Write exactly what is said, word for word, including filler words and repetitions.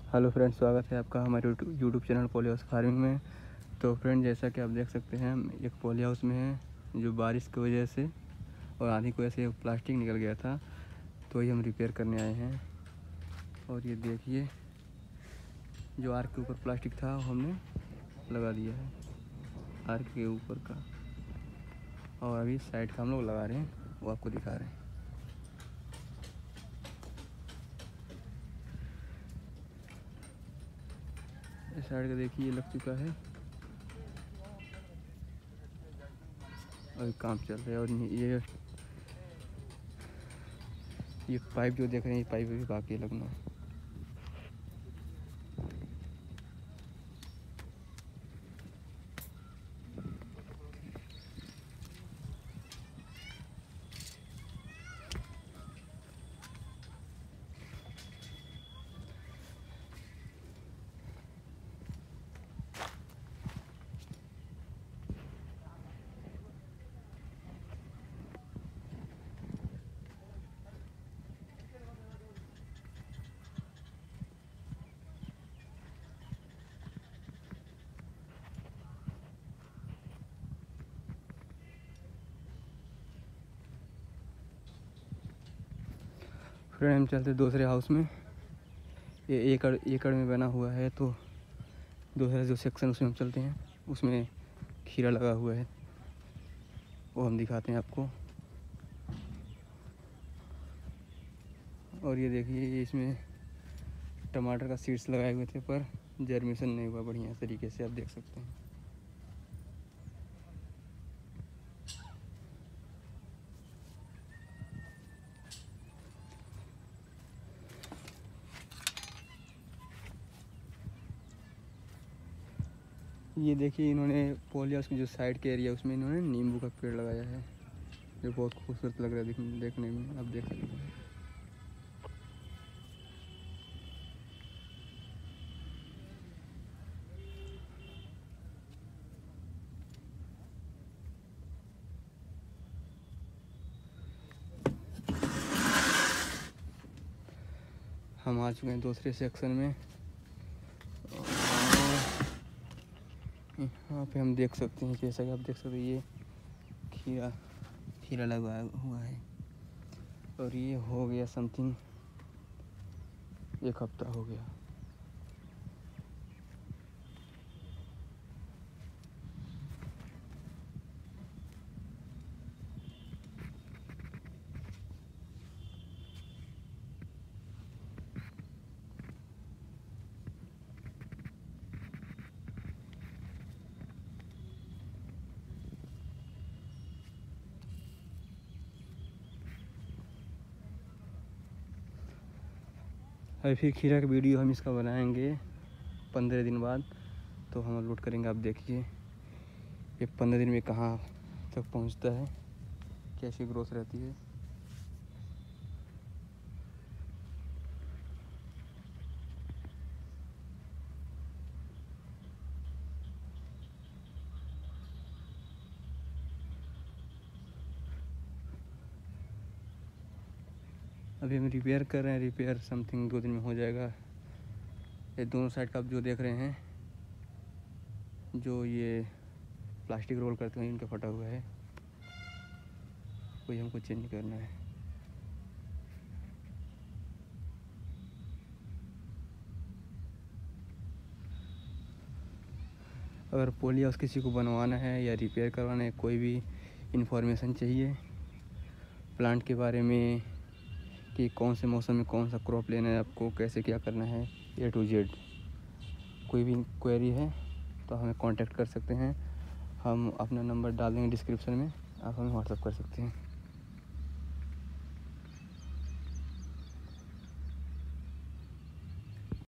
Hello friends, स्वागत है आपका हमारे YouTube channel poly house farming में। तो फ्रेंड, जैसा कि आप देख सकते हैं, एक पॉली हाउस में है जो बारिश की वजह से और आंधी की वजह से प्लास्टिक निकल गया था, तो ये हम रिपेयर करने आए हैं। और ये देखिए, जो आर्क के ऊपर प्लास्टिक था वो हमने लगा दिया है, आर्क के ऊपर का। और अभी साइड का हम लोग लगा रहे हैं, वो आपको दिखा रहे हैं। इस साइड का देखिए, ये लग चुका है, अभी काम चल रहा है। और ये ये पाइप जो देख रहे हैं, ये पाइप भी बाकी है लगना। फ्रेंड, हम चलते दूसरे हाउस में। ये एकड़ एकड़ में बना हुआ है, तो दूसरा जो सेक्शन उसमें हम चलते हैं। उसमें खीरा लगा हुआ है, वो हम दिखाते हैं आपको। और ये देखिए, ये इसमें टमाटर का सीड्स लगाए हुए थे, पर जर्मिनेशन नहीं हुआ बढ़िया तरीके से, आप देख सकते हैं। ये देखिए, इन्होंने पॉली हाउस की जो साइड के एरिया, उसमें इन्होंने नींबू का पेड़ लगाया है, जो बहुत खूबसूरत लग रहा है देखने में, आप देख सकते हैं। हम आ चुके हैं दूसरे सेक्शन में। यहाँ पे हम देख सकते हैं, जैसा कि आप देख सकते हैं, ये खीरा खीरा लगा हुआ है। और ये हो गया समथिंग एक हफ्ता हो गया। अभी फिर खीरा का वीडियो हम इसका बनाएंगे पंद्रह दिन बाद, तो हम अपलोड करेंगे। आप देखिए, ये पंद्रह दिन में कहाँ तक पहुंचता है, कैसी ग्रोथ रहती है। अभी हम रिपेयर कर रहे हैं, रिपेयर समथिंग दो दिन में हो जाएगा। ये दोनों साइड का आप जो देख रहे हैं, जो ये प्लास्टिक रोल करते हैं, इनका फटा हुआ है, कोई हमको चेंज करना है। अगर पॉली हाउस किसी को बनवाना है या रिपेयर करवाना है, कोई भी इंफॉर्मेशन चाहिए प्लांट के बारे में, कि कौन से मौसम में कौन सा क्रॉप लेना है आपको, कैसे क्या करना है, ए टू जेड कोई भी क्वेरी है तो हमें कांटेक्ट कर सकते हैं। हम अपना नंबर डाल देंगे डिस्क्रिप्शन में, आप हमें व्हाट्सअप कर सकते हैं।